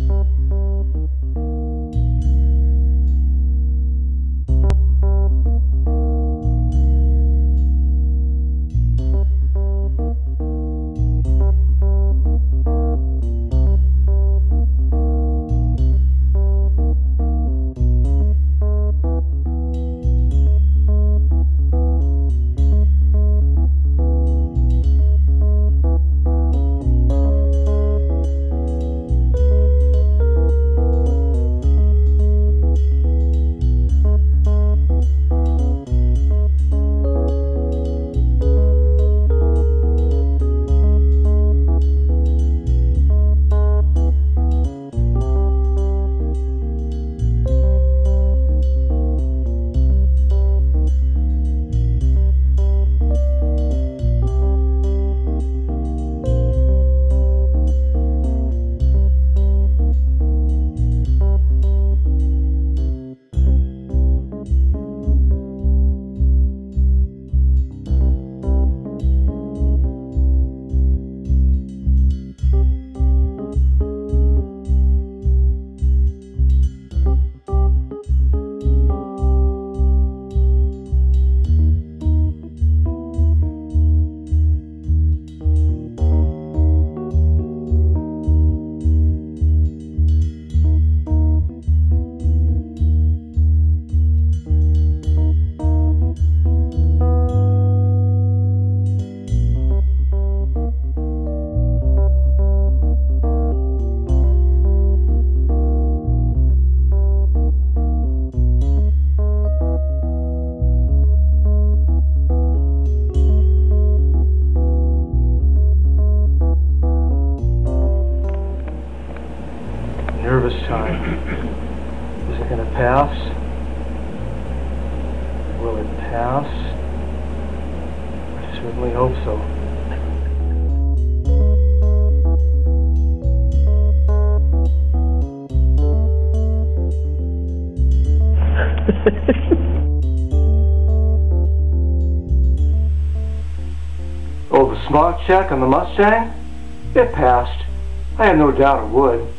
Nervous time. Is it going to pass? Will it pass? I certainly hope so. Oh, the smog check on the Mustang? It passed. I have no doubt it would.